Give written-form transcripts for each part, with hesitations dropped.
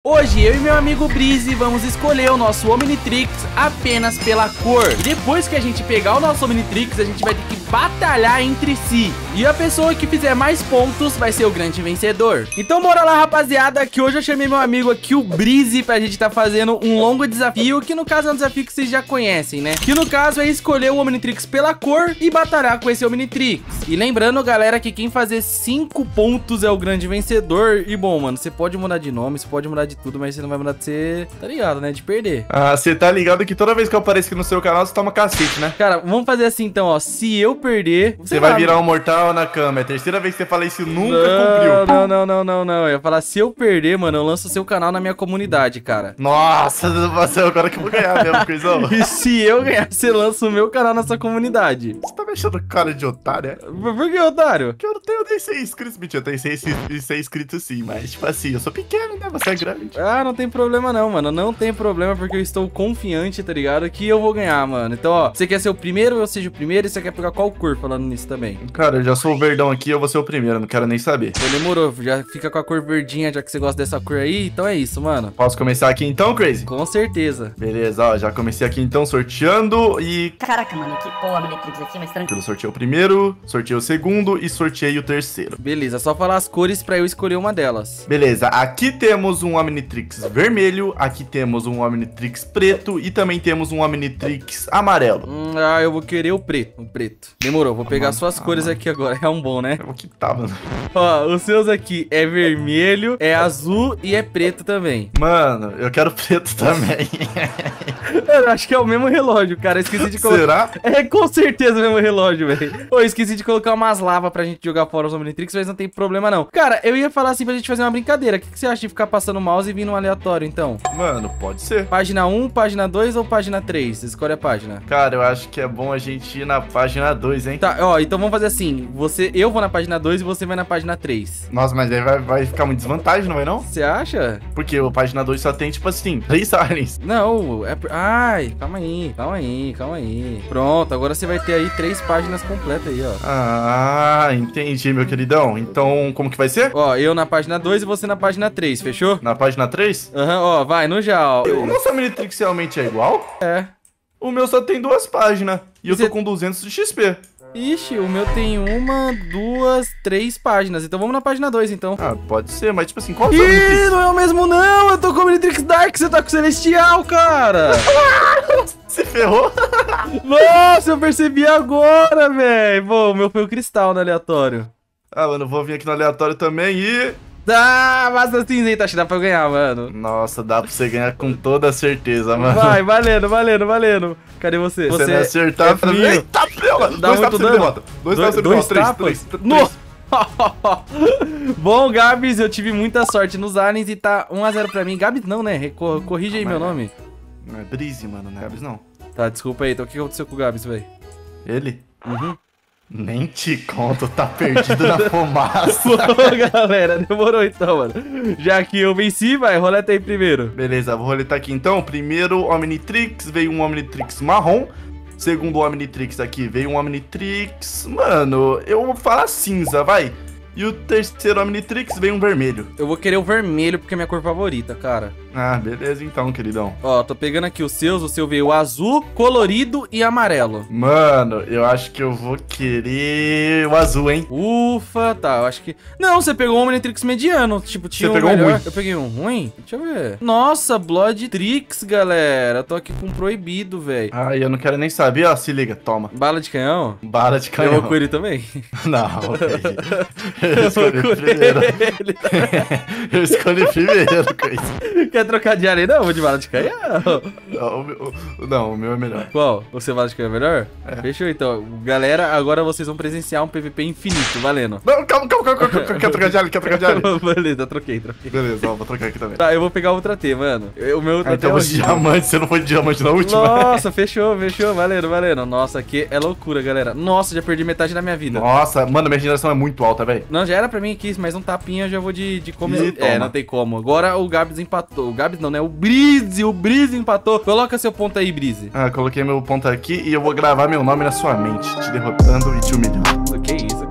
Hoje eu e meu amigo Breezy vamos escolher o nosso Omnitrix apenas pela cor. E depois que a gente pegar o nosso Omnitrix, a gente vai ter que batalhar entre si. E a pessoa que fizer mais pontos vai ser o grande vencedor. Então bora lá, rapaziada, que hoje eu chamei meu amigo aqui, o Breezy, pra gente tá fazendo um longo desafio, que no caso é um desafio que vocês já conhecem, né? Que no caso é escolher o Omnitrix pela cor e batalhar com esse Omnitrix. E lembrando, galera, que quem fazer 5 pontos é o grande vencedor. E bom, mano, você pode mudar de nome, você pode mudar de tudo, mas você não vai mudar de ser, tá ligado, né? De perder. Ah, você tá ligado que toda vez que eu apareço aqui no seu canal, você toma cacete, né? Cara, vamos fazer assim então, ó. Se eu perder... Você vai virar um mortal na cama. É a terceira vez que você fala isso e nunca cumpriu. Não. Eu ia falar, se eu perder, mano, eu lanço o seu canal na minha comunidade, cara. Nossa, agora que eu vou ganhar mesmo, coisão. E se eu ganhar, você lança o meu canal na sua comunidade. Você tá me achando cara de otário, é? Por que, otário? Porque eu não tenho nem 100 inscritos. Mentira, eu tenho 100 inscritos sim, mas tipo assim, eu sou pequeno, né? Você é grande. Ah, não tem problema não, mano. Não tem problema porque eu estou confiante, tá ligado? Que eu vou ganhar, mano. Então, ó, você quer ser o primeiro, eu seja o primeiro, e você quer pegar qual cor falando nisso também? Cara, eu já sou o verdão aqui, eu vou ser o primeiro, não quero nem saber. Pô, demorou, já fica com a cor verdinha, já que você gosta dessa cor aí, então é isso, mano. Posso começar aqui então, Crazy? Com certeza. Beleza, ó, já comecei aqui então sorteando e... Caraca, mano, que porra Omnitrix aqui, mas tranquilo. Eu sorteei o primeiro, sorteei o segundo e sorteei o terceiro. Beleza, só falar as cores pra eu escolher uma delas. Beleza, aqui temos um Omnitrix vermelho, aqui temos um Omnitrix preto e também temos um Omnitrix amarelo. Eu vou querer o preto. Demorou, vou pegar suas cores aqui agora, é um bom, né? É o que tá, mano. Ó, os seus aqui é vermelho, é azul e é preto também. Mano, eu quero preto também. Eu acho que é o mesmo relógio, cara, eu esqueci de colocar... Será? É, com certeza o mesmo relógio, velho. Pô, eu esqueci de colocar umas lavas pra gente jogar fora os Omnitrix, mas não tem problema não. Cara, eu ia falar assim pra gente fazer uma brincadeira. O que você acha de ficar passando o mouse e vir no aleatório, então? Mano, pode ser. Página 1, página 2 ou página 3? Escolhe a página. Cara, eu acho que é bom a gente ir na página 2, hein? Tá, ó, então vamos fazer assim. Eu vou na página 2 e você vai na página 3. Nossa, mas aí vai ficar muito desvantagem, não vai não? Você acha? Porque a página 2 só tem, tipo assim, 3 aliens. Não, Ai, calma aí. Pronto, agora você vai ter aí 3 páginas completas aí, ó. Ah, entendi, meu queridão. Então, como que vai ser? Ó, eu na página 2 e você na página 3, fechou? Na página 3? Aham, ó, vai, no já, ó. O nosso Omnitrix realmente é igual? É. O meu só tem 2 páginas. E eu tô com 200 de XP. Ixi, o meu tem 1, 2, 3 páginas. Então vamos na página 2, então. Ah, pode ser, mas tipo assim, qual é o Omnitrix? Ih, não é o mesmo não. Eu tô com o Omnitrix Dark, você tá com o Celestial, cara. Se ferrou? Nossa, eu percebi agora, velho. Bom, o meu foi o cristal no aleatório. Ah, mano, vou vir aqui no aleatório também e... Ah, massa cinzenta, acho que dá pra eu ganhar, mano. Nossa, dá pra você ganhar com toda certeza, mano. Vai, valendo. Cadê você? Você não acertar pra mim. Eita, pela! Dá muito dano? 2 tapas de derrota. 3, 3. Bom, Gabs, eu tive muita sorte nos aliens e tá 1 a 0 pra mim. Gabs não, né? Corrige aí meu nome. Não é Breezy, mano, não é Gabs não. Tá, desculpa aí. Então o que aconteceu com o Gabs, velho? Ele? Uhum. Nem te conto, tá perdido na fumaça. Pô, galera, demorou então, mano. Já que eu venci, vai, roleta aí primeiro. Beleza, vou roletar aqui então. Primeiro Omnitrix, veio um Omnitrix marrom. Segundo Omnitrix aqui, veio um Omnitrix... Mano, eu vou falar cinza, vai. E o terceiro Omnitrix veio um vermelho. Eu vou querer o vermelho porque é minha cor favorita, cara. Ah, beleza então, queridão. Ó, tô pegando aqui os seus. O seu veio azul, colorido e amarelo. Mano, eu acho que eu vou querer o azul, hein? Ufa, tá, eu acho que... Não, você pegou um Omnitrix mediano. Tipo, tinha Você pegou melhor. um ruim. Eu peguei um ruim? Deixa eu ver. Nossa, Blood Trix, galera. Tô aqui com proibido, velho. Ai, eu não quero nem saber, ó. Se liga, toma. Bala de canhão? Bala de canhão. Eu vou com ele também? Não, eu escolhi primeiro. Eu escolhi primeiro, coisa. Quer trocar de área? Não, vou de bala de canhão. Não, o meu é melhor. Qual? O seu bala de canhão é melhor? É. Fechou então. Galera, agora vocês vão presenciar um PVP infinito, valendo. Não, calma. Quer trocar de área? Beleza, troquei. Beleza, ó, vou trocar aqui também. Tá, eu vou pegar o Ultra T, mano. O meu Ultra T então é eu vou de diamante, você não foi de diamante na última? Nossa, fechou, valendo. Nossa, aqui é loucura, galera. Nossa, já perdi metade da minha vida. Nossa, mano, minha geração é muito alta, velho. Não, já era pra mim aqui, mas um tapinha eu já vou de comer. Ih, toma. Não tem como. Agora o Gabs empatou. O Gabs não, né? O Breezy empatou. Coloca seu ponto aí, Breezy. Ah, coloquei meu ponto aqui e eu vou gravar meu nome na sua mente, te derrotando e te humilhando. Que isso, cara.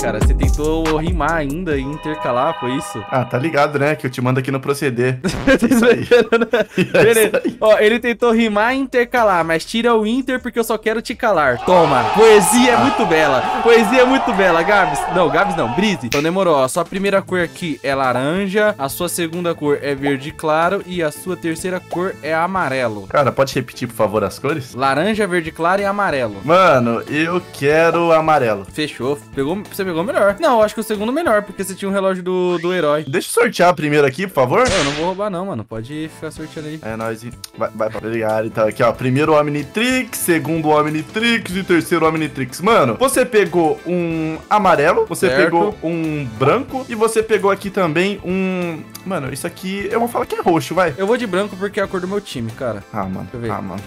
cara. Você tentou rimar ainda e intercalar, foi isso? Ah, tá ligado, né? Que eu te mando aqui no proceder. Isso aí. Beleza. Ó, ele tentou rimar e intercalar, mas tira o inter porque eu só quero te calar. Toma. Poesia é muito bela. Poesia é muito bela, Gabs. Não, Gabs não, Brise. Então demorou, ó. Sua primeira cor aqui é laranja, a sua segunda cor é verde claro e a sua terceira cor é amarelo. Cara, pode repetir, por favor, as cores? Laranja, verde claro e amarelo. Mano, eu quero amarelo. Fechou. Você pegou melhor. Não, eu acho que o segundo melhor, porque você tinha um relógio do herói. Deixa eu sortear primeiro aqui, por favor. Eu não vou roubar não, mano. Pode ficar sorteando aí. É nóis. Vai pra ligar. Então aqui, ó. Primeiro Omnitrix, segundo Omnitrix e terceiro Omnitrix. Mano, você pegou um amarelo, você pegou um branco e você pegou aqui também um... Mano, isso aqui eu vou falar que é roxo, vai. Eu vou de branco porque é a cor do meu time, cara. Ah, mano. Deixa eu ver. Ah, mano.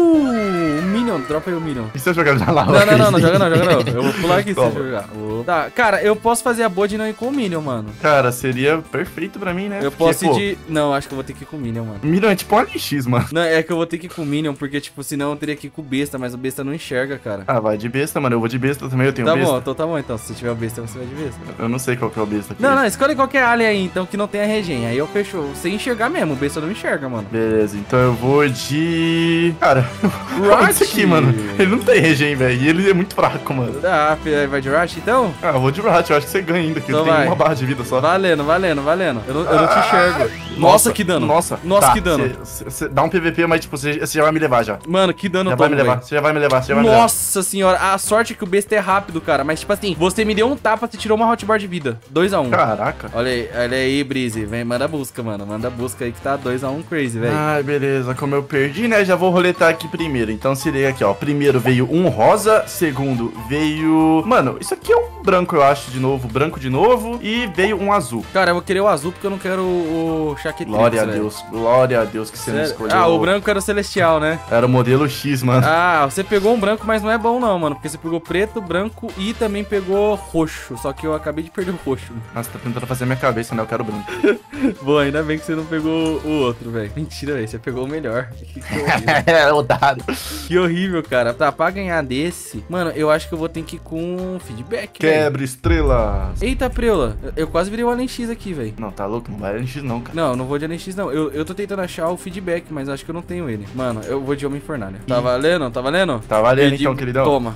O Minion. Dropa aí o Minion. E se eu jogar na lava? Não, joga não. Eu vou pular aqui se eu jogar. Tá, cara, eu posso fazer a boa de não ir com o Minion, mano. Cara, seria perfeito pra mim, né? Eu posso ir de... Não, acho que eu vou ter que ir com o Minion, mano. Minion é tipo um LX, mano. Não, é que eu vou ter que ir com o Minion, porque, tipo, senão eu teria que ir com o besta, mas o besta não enxerga, cara. Ah, vai de besta, mano. Eu vou de besta também, eu tenho tá besta. Bom, então tá bom, então. Se você tiver o besta, você vai de besta. Eu não sei qual que é o besta aqui. Não, escolhe qualquer alien aí, então, que não tenha regen. Aí eu fecho. Sem enxergar mesmo, o besta não enxerga, mano. Beleza, então eu vou de... Cara, Rush. Isso aqui, mano. Ele não tem regen, velho. E ele é muito fraco, mano. Ah, vai de Rush, então? Ah, eu vou de Rush. Eu acho que você ganha ainda, que então ele tem uma barra de vida só. Valendo. Eu não te enxergo. Nossa, que dano. Nossa, tá, que dano. Você dá um PVP, mas, tipo, você já vai me levar já. Mano, que dano já vai me levar. Você já vai me levar, Nossa senhora, a sorte é que o besta é rápido, cara. Mas, tipo assim, você me deu um tapa, você tirou uma hotbar de vida. 2x1. Caraca. Olha aí, Breeze. Vem, manda busca, mano. Manda busca aí que tá 2x1 crazy, velho. Ai, beleza. Como eu perdi, né? Já vou roletar aqui primeiro. Então se liga aqui, ó. Primeiro veio um rosa. Segundo veio... Mano, isso aqui é um branco, eu acho, de novo. Branco de novo. E veio um azul. Cara, eu vou querer o azul porque eu não quero o Chaquetrix. Glória a Deus que você não escolheu. Ah, o branco era o Celestial, né? Era o modelo X, mano. Ah, você pegou um branco, mas não é bom não, mano. Porque você pegou preto, branco e também pegou roxo. Só que eu acabei de perder o roxo. Nossa, tá tentando fazer a minha cabeça, né? Eu quero branco. Bom, ainda bem que você não pegou o outro, velho. Mentira, velho. Você pegou o melhor. Que É, otário. Que horrível, cara. Tá, pra ganhar desse, mano, eu acho que eu vou ter que ir com feedback. Quebra estrelas. Eita, Preula. Eu quase virei o Alien X aqui, velho. Não, tá louco? Não vai Alien X não, cara. Não, não vou de Alien X não. Eu tô tentando achar o feedback, mas acho que eu não tenho ele. Mano, eu vou de Homem Fornalha. Tá valendo? Tá valendo? Tá valendo então, queridão. Toma.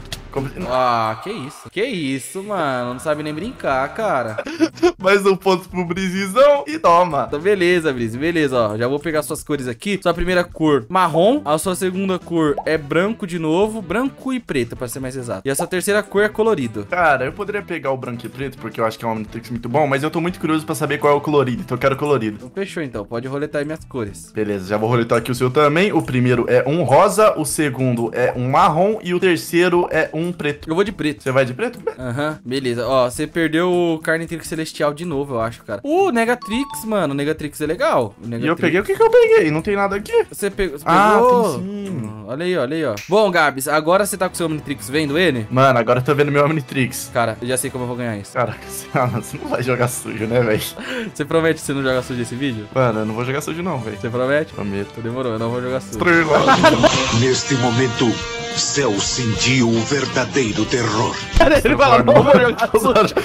Ah, que isso? Que isso, mano? Não sabe nem brincar, cara. Mais um ponto pro Brisizão e toma. Então, beleza, Brise. Beleza, ó. Já vou pegar suas cores aqui. Sua primeira cor, marrom. A sua segunda cor é branco de novo. Branco e preto, pra ser mais exato. E a sua terceira cor é colorido. Cara, eu poderia pegar o branco e preto, porque eu acho que é um Omnitrix muito bom, mas eu tô muito curioso pra saber qual é o colorido. Então eu quero colorido. Então, fechou, então. Pode roletar aí minhas cores. Beleza, já vou roletar aqui o seu também. O primeiro é um rosa, o segundo é um marrom e o terceiro é um preto. Eu vou de preto. Você vai de preto? Aham, beleza. Ó, você perdeu o Carnitrix Celestial de novo, eu acho, cara. Negatrix, mano. O Negatrix é legal. E eu peguei, o que eu peguei? Não tem nada aqui. Você pegou? Ah, tem sim. Olha aí, ó. Bom, Gabs, agora você tá com o seu Omnitrix vendo ele? Mano, agora eu tô vendo meu Omnitrix. Cara, eu já sei como eu vou ganhar isso. Caraca, você não vai jogar sujo, né, velho? Você promete que você não joga sujo esse vídeo? Mano, eu não vou jogar sujo não, velho. Você promete? Prometo. Então demorou, eu não vou jogar sujo. Neste momento, Cell sentiu o verdadeiro terror. Ele fala, não vou jogar sujo.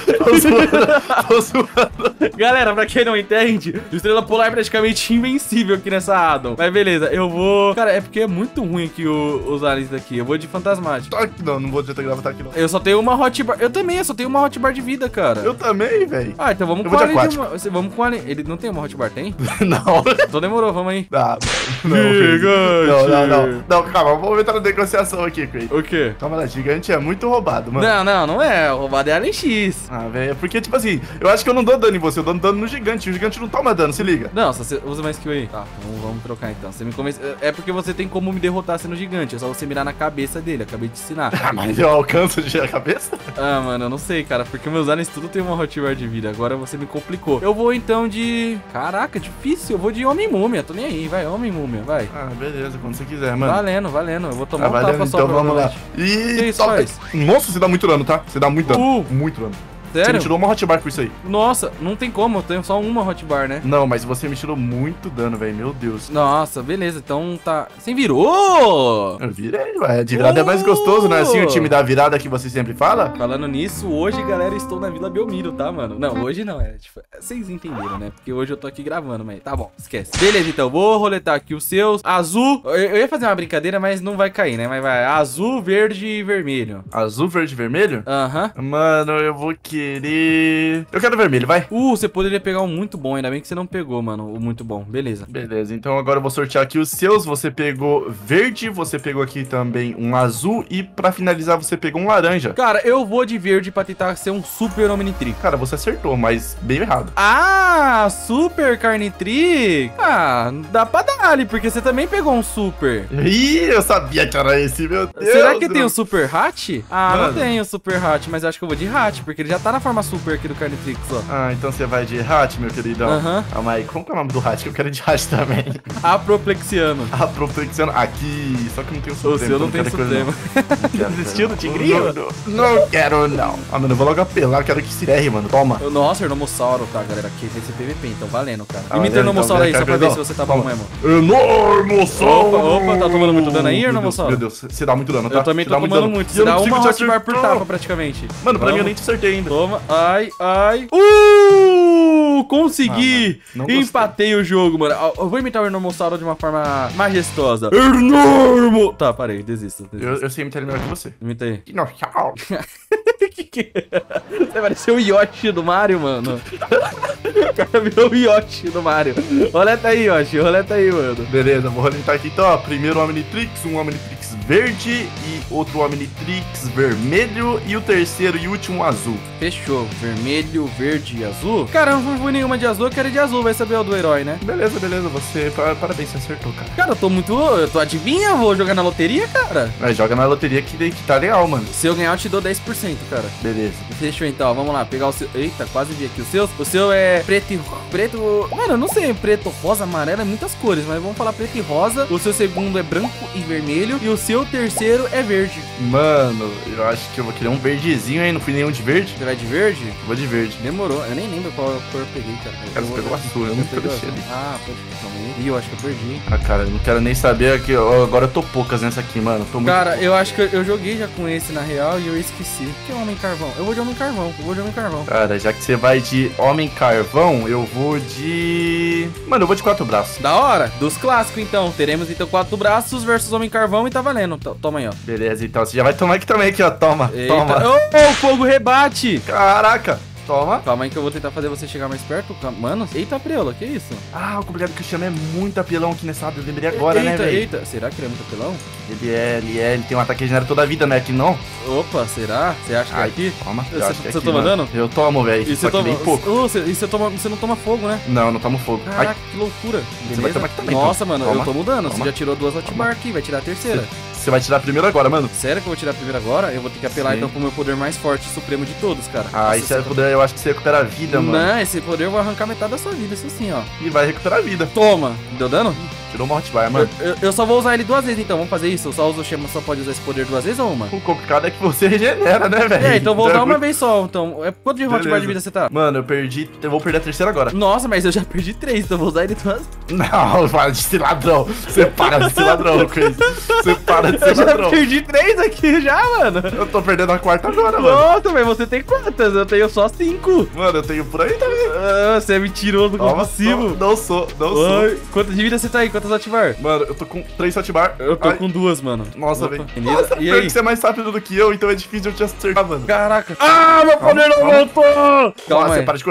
Tô zoando. Galera, pra quem não entende, o Estrela Polar é praticamente invencível aqui nessa addon. Mas beleza, eu vou... Cara, é porque é muito ruim aqui os aliens daqui. Eu vou de fantasmático. Tá aqui não vou tentar gravar aqui não. Eu só tenho uma hotbar. Eu também, eu só tenho uma hotbar de vida, cara. Eu também, velho. Ah, então vamos com o alien de uma... Vamos com o alien. Ele não tem uma hotbar, tem? Não. Então demorou, vamos aí. Não, não, calma, vamos entrar na negociação aqui, Craig. O quê? Calma lá, gigante é muito roubado, mano. Não é. O roubado é Alien X. Ah, velho, é porque, tipo assim, eu acho que eu não dou dano em você, eu dou dano no gigante. E o gigante não toma dano, se liga. Não, só você usa mais skill aí. Tá, vamos trocar então. Você me convence. É porque você tem como me derrotar sendo gigante. É só você mirar na cabeça dele. Acabei de ensinar. Ah, mas eu alcanço a cabeça? Ah, mano, eu não sei, cara. Porque meus aliens tudo tem uma hotbar de vida. Agora você me complicou. Eu vou então de... Caraca, difícil. Eu vou de Homem-Múmia. Tô nem aí, vai. Homem-Múmia, vai. Ah, beleza, quando você quiser, mano. Valendo. Eu vou tomar um tapa só. Então vamos lá. Que isso toca. faz? Nossa, você dá muito dano, tá? Você dá muito dano. Muito dano. Você Sério? me tirou uma hotbar com isso aí. Nossa, não tem como, eu tenho só uma hotbar, né? Não, mas você me tirou muito dano, velho. Meu Deus. Nossa, beleza, então tá... Você virou! Eu virei, ué. De virada é mais gostoso, não é assim o time da virada que você sempre fala? Falando nisso, hoje, galera, estou na Vila Belmiro, tá, mano? Não, hoje não, tipo, vocês entenderam, né? Porque hoje eu tô aqui gravando, mas tá bom, esquece. Beleza, então, vou roletar aqui os seus. Azul, eu ia fazer uma brincadeira, mas não vai cair, né? Mas vai, azul, verde e vermelho. Azul, verde e vermelho? Aham. Mano, eu vou querer... Eu quero vermelho, vai. Você poderia pegar um muito bom, ainda bem que você não pegou, mano, o muito bom. Beleza. Beleza, então agora eu vou sortear aqui os seus. Você pegou verde, você pegou aqui também um azul e pra finalizar você pegou um laranja. Cara, eu vou de verde pra tentar ser um super Omnitrix. Cara, você acertou, mas bem errado. Ah, super Carnitrix? Ah, dá pra dar ali, porque você também pegou um super. Ih, eu sabia que era esse, meu Deus. Será que tem o Super Hat? Ah, Mano. não tem o Super Hat, mas eu acho que eu vou de Hat, porque ele já tá na forma super aqui do Carnitrix, ó. Ah, então você vai de hat, meu queridão. Aham. Calma aí, como que é o nome do hat? Que eu quero de hat também. Apoplexiano. Apoplexiano. Aqui, só que não tem o O Supremo. seu não então tem quero coisa, Supremo. não. Não quero, Desistiu não. do tigrinho? Não quero, não. Ah, mano, eu vou logo apelar, quero que se erre, mano. Toma. Nossa, Ernomossauro, tá, galera? Aqui vai ser PVP, então valendo, cara. Ah, Imita o valendo, Ernomossauro aí, então, só pra ver Carpedão. se você tá bom Toma. mesmo. Enormossauro! Opa, tá tomando muito dano aí, Meu Deus, Ernomossauro? Meu Deus, você dá muito dano, tá? Eu também Você tô dá tomando dano. muito. E Você eu dá não uma consigo te hotbar por acertar. tapa, praticamente. Mano, pra mim eu Vamos. nem te acertei ainda. Toma, ai. Consegui! Ah, não gostei. Empatei o jogo, mano. Eu vou imitar o Ernomossauro de uma forma majestosa. Ernormo! Tá, parei, desisto. Eu sei imitar ele melhor que você. Imita aí. Dinossauro. Você pareceu o Yoshi do Mario, mano. O cara virou o Yoshi do Mario. Roleta aí, Yoshi. Roleta aí, mano. Beleza, vou rolentar aqui então, ó. Primeiro Omnitrix, um Omnitrix verde e outro Omnitrix vermelho e o terceiro e último azul. Fechou. Vermelho, verde e azul. Cara, eu não fui nenhuma de azul, eu quero de azul. Vai saber o do herói, né? Beleza, você... Parabéns, você acertou, cara. Cara, eu tô adivinha? Vou jogar na loteria, cara. Mas joga na loteria que tá legal, mano. Se eu ganhar, eu te dou 10%, cara. Beleza. Fechou então, vamos lá, pegar o seu. Eita, quase vi aqui os seus. O seu é preto e. Preto. Mano, eu não sei, preto, rosa, amarelo, é muitas cores, mas vamos falar preto e rosa. O seu segundo é branco e vermelho. E o seu terceiro é verde. Mano, eu acho que eu vou querer um verdezinho aí, não fui nenhum de verde? Você vai de verde? Vou de verde. Demorou, eu nem lembro qual cor eu peguei, cara. Cara, você pegou azul, eu não peguei deixei azul. ali. Ah, pode calma aí. Ih, eu acho que eu perdi. Ah, cara, eu não quero nem saber que agora eu tô poucas nessa aqui, mano. Tô muito Cara, eu acho que eu joguei já com esse na real e eu esqueci. O que é Homem Carvão? Eu vou de Homem Carvão. Cara, já que você vai de Homem Carvão, eu vou de... Mano, eu vou de 4 braços. Da hora, dos clássicos então. Teremos então 4 braços versus Homem Carvão e tá valendo. Toma aí, ó. Beleza, então você já vai tomar aqui também, aqui, ó. Toma, Eita. toma. Ô, o fogo rebate! Caraca, toma. Calma aí que eu vou tentar fazer você chegar mais perto. Mano, eita, Preula, que isso? Ah, o complicado que o Chama é muito apelão aqui nessa área, eu lembrei agora, né, Eita, velho? eita. Será que ele é muito apelão? Ele tem um ataque regenera toda a vida, né? Aqui não. Opa, será? Você acha que é Ai, aqui? Toma, eu Você- acho que é você aqui, toma mano. dano? Eu tomo, velho. E Só você que bem pouco. você não toma fogo, né? Não, não tomo fogo. Ai, Caraca, que loucura. Você vai Beleza? tomar aqui também, Nossa, então. mano, Toma, eu tô mudando. Você toma. já tirou 2 hotbar aqui, vai tirar a terceira. você vai tirar primeiro agora, mano. Sério que eu vou tirar a primeira agora? Eu vou ter que apelar Sim. então pro meu poder mais forte e supremo de todos, cara. Ah, Nossa, e se puder, eu acho que você recupera a vida, mano. Não, esse poder eu vou arrancar metade da sua vida, isso sim, ó. E vai recuperar a vida. Toma. Deu dano? Tirou uma hotbar, mano. Eu só vou usar ele 2 vezes, então. Vamos fazer isso? Eu só uso o Shema, só pode usar esse poder 2 vezes ou uma? O complicado é que você regenera, né, velho? É, então eu vou usar uma muito- vez só. Então, quanto de hotbar Beleza. de vida você tá? Mano, eu vou perder a terceira agora. Nossa, mas eu já perdi 3, então eu vou usar ele 2. Não, para de ser ladrão. Você para de ser ladrão, Chris. Você para de ser Eu já ladrão. perdi 3 aqui já, mano. Eu tô perdendo a quarta agora, mano. Nossa, mas você tem quantas? Eu tenho só 5. Mano, eu tenho por aí também. Ah, você é mentiroso Toma, compulsivo. Não sou. Ai, quantas de vida você tá aí? Quantas ativar? Mano, eu tô com 3 hotbar. Eu tô Ai, com 2, mano. Nossa, Opa, velho. beleza. Nossa, E pior aí? que você é mais rápido do que eu, então é difícil eu te acertar, mano. Caraca. Ah, meu poder não voltou! Calma, Calma você aí. para de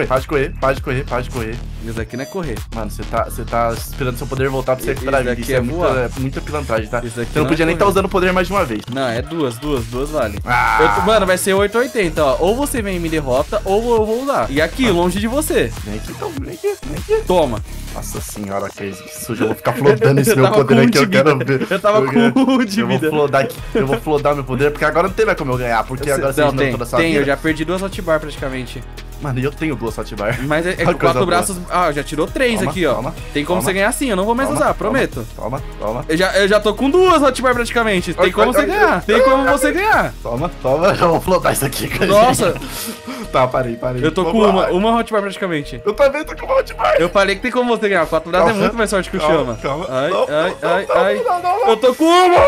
correr. Isso aqui não é correr. Mano, você tá esperando seu poder voltar pra você recuperar a vida. Isso Isso aqui é é voar. muita pilantragem, tá? Isso aqui Você não não podia é nem estar correr. usando o poder mais de uma vez. Não, é duas vale. Ah. Mano, vai ser 880, ó. Ou você vem e me derrota, ou eu vou usar. E aqui, longe de você. Vem aqui então, vem aqui. Toma. Nossa senhora, que sujo. Eu vou ficar flodando esse Eu meu tava poder com aqui, um eu de quero vida. ver. Eu tava com um de Eu vou vida. flodar aqui. Eu vou flodar meu poder, porque agora não tem mais como eu ganhar. Porque agora você Não, ignorou tem, toda essa eu vida. já perdi 2 hotbar praticamente. Mano, eu tenho 2 hotbar. Mas é Olha com que coisa 4 boa. braços. Ah, já tirou 3 Toma, aqui, ó. toma, Tem como toma. você ganhar sim, eu não vou mais Toma, usar, prometo. Toma. Eu já tô com 2 hotbar praticamente. Tem Ai, como ai, você ai, ganhar. ai. Tem como você ganhar. Toma. Eu vou flodar isso aqui, cara. Nossa. Tá, parei. Eu tô com uma Hotbar praticamente. Eu também tô com uma Hotbar. Eu falei que tem como você ganhar. 4 braços é muito mais forte que o Chama. Calma. Ai. Eu tô com uma.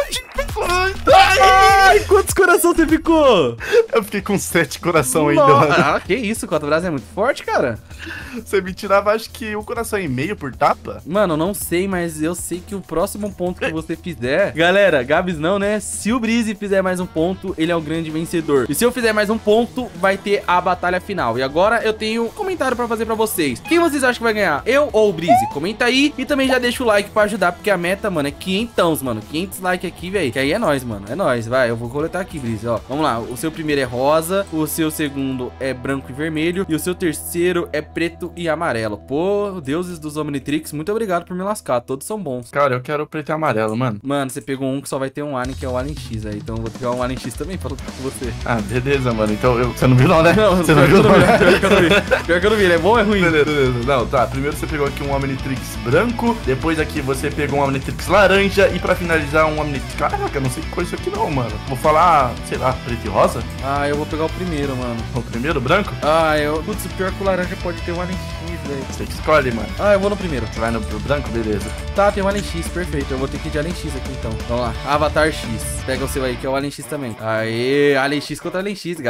Ai, quantos corações você ficou? Eu fiquei com 7 coração ainda, mano. Ah, que isso, 4 braços é muito forte, cara. Você me tirava, acho que 1 coração e meio por tapa? Mano, não sei, mas eu sei que o próximo ponto que você fizer... Galera, Gabs não, né? Se o Breezy fizer mais um ponto, ele é o grande vencedor. E se eu fizer mais um ponto, vai ter a batalha final. E agora eu tenho um comentário pra fazer pra vocês. Quem vocês acham que vai ganhar? Eu ou o Breezy? Comenta aí e também já deixa o like pra ajudar, porque a meta, mano, é 500, mano. 500 likes aqui, velho. Que aí é nóis, mano. É nóis, vai. Eu vou coletar aqui, Breezy, ó. Vamos lá. O seu primeiro é rosa, o seu segundo é branco e vermelho e o seu terceiro é preto e amarelo. Pô, deuses dos Omnitrix, muito obrigado por me lascar. Todos são bons. Cara, eu quero preto e amarelo, mano. Mano, você pegou um que só vai ter um Alien, que é o Alien X aí. Então eu vou pegar um Alien X também pra lutar com você. Ah, beleza, mano. Então você não viu não, né? Não, você não viu não, né? Pior que eu não vi. Pior que eu não vi. Ele é bom ou é ruim? Beleza. Não, tá. Primeiro você pegou aqui um Omnitrix branco. Depois aqui você pegou um Omnitrix laranja. E pra finalizar um Omnitrix... Caraca, eu não sei que cor é isso aqui não, mano. Vou falar, sei lá, preto e rosa? Ah, eu vou pegar o primeiro, mano. O primeiro, branco? Ah, Putz, o pior que o laranja pode ter um Alien X, velho. Você que escolhe, mano. Ah, eu vou no primeiro. Você vai no branco? Beleza. Tá, tem um Alien X, perfeito. Eu vou ter que ir de Alien X aqui, então. Vamos lá. Avatar X. Pega o seu aí, que é o Alien X também. Aê, Alien X contra Alien X.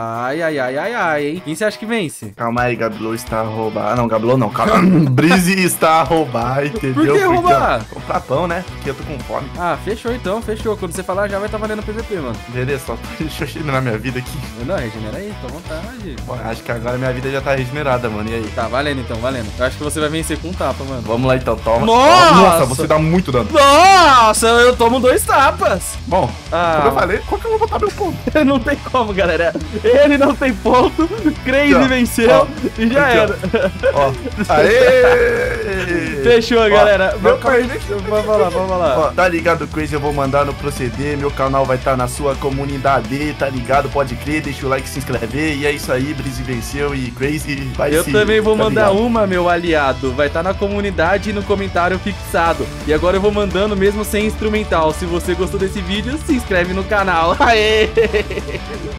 Ai, hein? Quem você acha que vence? Calma aí, Gablo está a roubar. Ah, não, Gablo não. Calma. Breezy está a roubar, entendeu? Por que roubar? Comprar pão, né? Porque eu tô com fome. Ah, fechou então, fechou. Quando você falar já vai estar valendo PVP, mano. Beleza, só deixa eu regenerar minha vida aqui. Não, regenera aí, fica à vontade. Bom, acho que agora minha vida já tá regenerada, mano. E aí? Tá, valendo então, valendo. Eu acho que você vai vencer com um tapa, mano. Vamos lá então, toma. Nossa, você dá muito dano. Nossa, eu tomo 2 tapas. Bom, como eu falei, qual que eu vou botar meu ponto? Não tem como, galera. Ele não tem ponto. Crazy venceu e já era. Ó, aê! Fechou, galera. Meu parceiro, vamos lá. Ó, tá ligado, Crazy? Eu vou mandar no proceder. Meu canal vai estar na sua comunidade, tá ligado? Pode crer, deixa o like, se inscrever. E é isso aí, Breezy venceu e Crazy vai Eu se... também vou tá mandar ligado? uma, meu aliado. Vai estar na comunidade e no comentário fixado. E agora eu vou mandando mesmo sem instrumental. Se você gostou desse vídeo, se inscreve no canal. Aê!